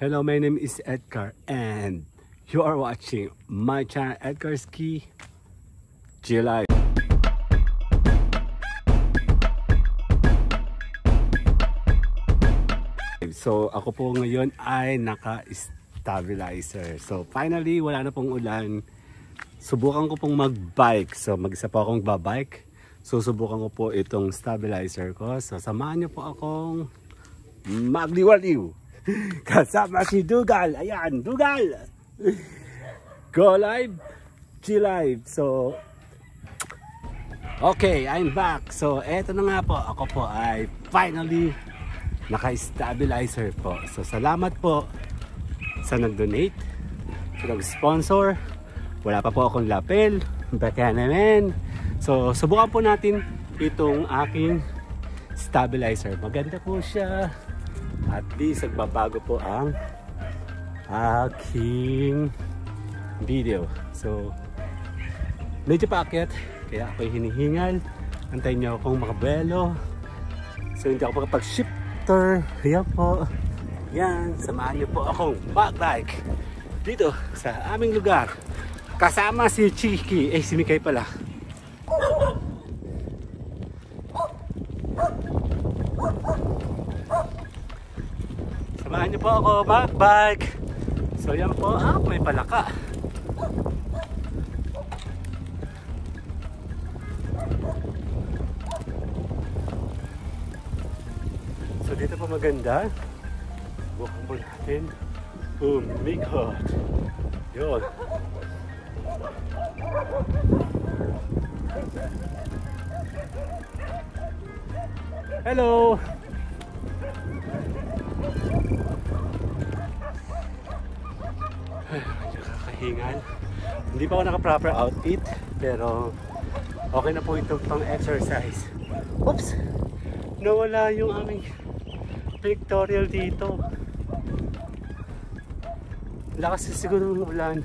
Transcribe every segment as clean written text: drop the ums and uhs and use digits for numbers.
Hello, my name is Edgar and you are watching my channel Edgar's Key July. So ako po ngayon ay naka-stabilizer. So finally wala na pong ulan. Subukan ko pong mag-bike. So mag-isa po akong babike. So subukan ko po itong stabilizer ko. So samahan niyo po akong magliwaliw. Kasama si Dugal. Ayan, Dugal. Go live, G-Live. So, okay, I'm back. So, eto na nga po. Ako po ay finally naka-stabilizer po. So, salamat po sa nag-donate, sa nag-sponsor. Wala pa po akong lapel. Baka naman. So, subukan po natin itong aking stabilizer. Maganda po siya. At least nagbabago po ang aking video. So medyo paakyat kaya ako'y hinihingal. Antayin nyo akong makabelo. So hindi ako makapag-shifter. Ayan po. Yan, samahan nyo po akong mag-bike dito sa aming lugar. Kasama si Chiki. Si Mikay pala. Samahan niyo po ako mag-bike. So yan po, may palaka. So dito po maganda. Bukan po natin. Oh my God. Yun. Hello. Nakakahingal. Hindi pa ako naka-proper outfit pero okay na po itong pang exercise. Oops! Nawala yung aming pictorial dito. Lakas siguro ng ulan.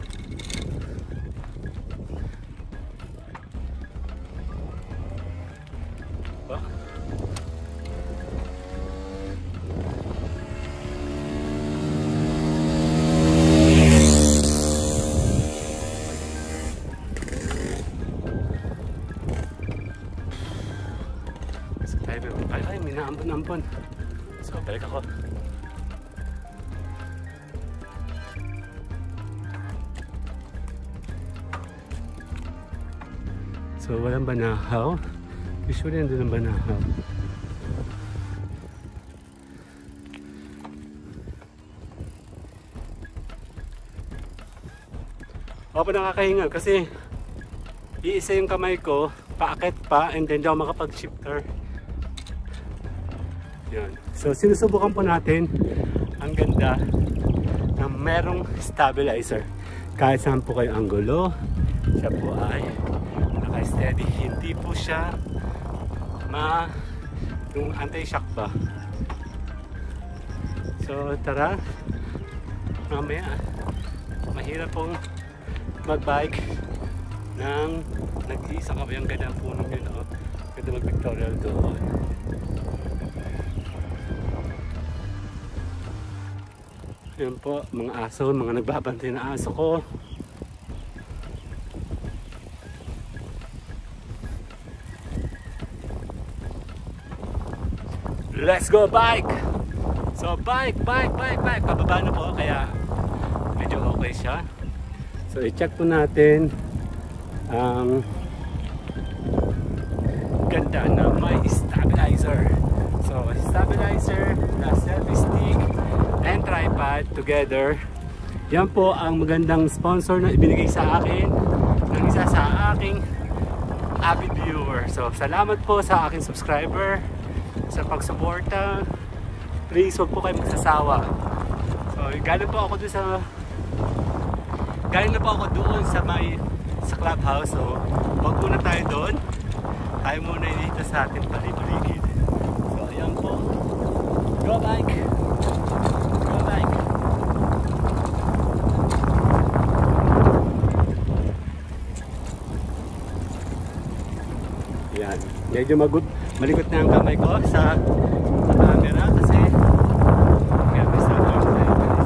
Ay, may naampon-ampon. So, balik ako. So, walang banahaw. Usually, nandun ang banahaw. Ako pa nakakahingal kasi iisa yung kamay ko, paakit pa, and then daw makapag-shifter. Yun. So sinusubukan po natin ang ganda na merong stabilizer. Kahit saan po kayo anggulo, siya po ay naka-steady. Hindi po siya yung anti-shock ba. So tara, mamaya mahirap pong mag-bike nang nag-iisa kami ang ganda ng puno nyo. Ganda mag-pictorial doon. Yan po, mga aso, mga nagbabantay na aso ko. Let's go bike! So bike. Pababa na po, kaya medyo okay siya. So i-check po natin ang ganda na may stabilizer. So stabilizer, na selfie stick, and tripod together. Yan po ang magandang sponsor na ibinigay sa akin ng isa sa aking avid viewer. So salamat po sa aking subscriber sa pagsuporta. Please huwag po kayo magsasawa. So galing po ako doon sa clubhouse. So wag muna tayo doon. Tayo muna dito sa ating paligid. So ayan po. Go bike! Yan. Medyo malikot na ang kamay ko sa camera kasi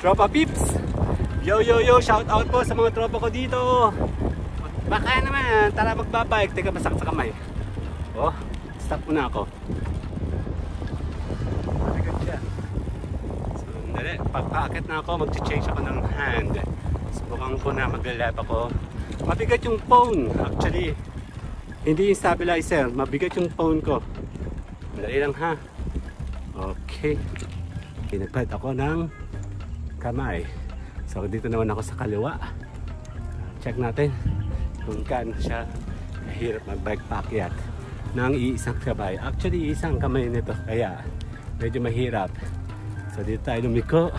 Tropa Pips! Yo yo yo! Shout out po sa mga tropa ko dito! Baka naman, tara magbabike. Teka, masak sa kamay. Oh, stop muna ako. Mabigat siya. So, dali, pagka-akit na ako, mag-change ako ng hand. Subukan ko na mag-lap ako. Mabigat yung phone. Actually, hindi yung stabilizer. Mabigat yung phone ko. Dali lang ha. Okay. Pinagpad ako ng kamay. So dito naman ako sa kaliwa. Check natin kung gaano siya mahirap mag-bike paakyat ng iisang kamay. Actually, isang kamay nito. Kaya medyo mahirap. So dito tayo lumiko.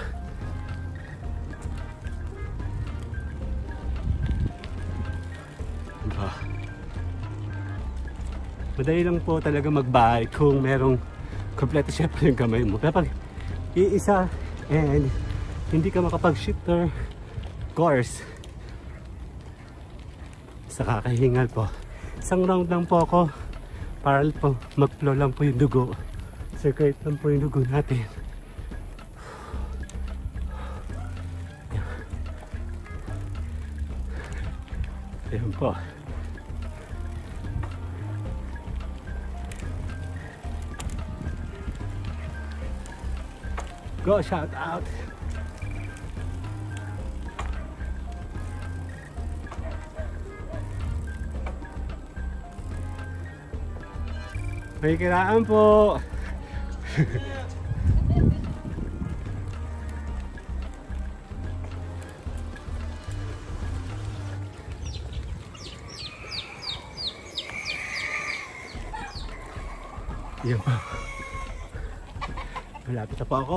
Madali lang po talaga mag-bike kung merong kompleto syempre yung kamay mo. Kapag iisa and hindi ka makapag-shifter course, sa kakahingal po. Isang round lang po ako para po mag-flow lang po yung dugo. Circulate lang po yung dugo natin. Ayan po. Go, shout out! May kiraan po! Yan po. Malapit na po ako.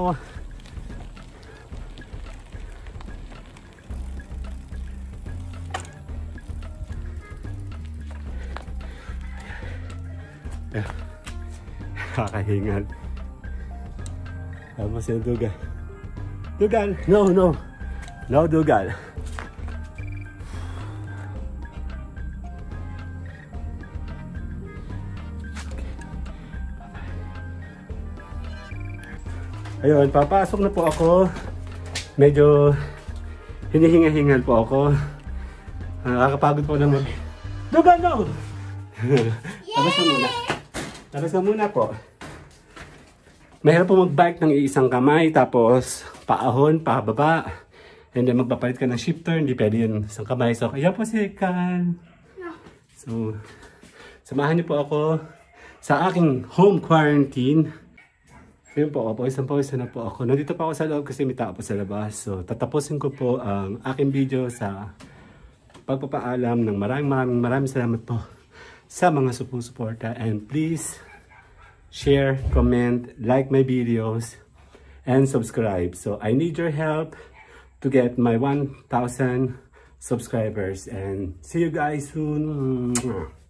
Kakahingal. Tapos yung dugal. Dugal! No, no! No dugal. Ayun, papasok na po ako. Medyo hinihinga-hingal po ako. Nakakapagod po naman. Dugal, no! Tapos na muna. Tapos na muna po. Mahirap po mag-bike ng iisang kamay, tapos paahon, pababa. And then magpapalit ka ng shifter, hindi pwede yun isang kamay. So, kaya po si Kan. So, samahan niyo po ako sa aking home quarantine. Ayun po, pawisan na po ako. Nandito pa ako sa loob kasi may tao po sa labas. So, tatapusin ko po ang aking video sa pagpapaalam ng maraming salamat po sa mga sumusuporta. And please share, comment, like my videos, and subscribe. So I need your help to get my 1,000 subscribers. And see you guys soon.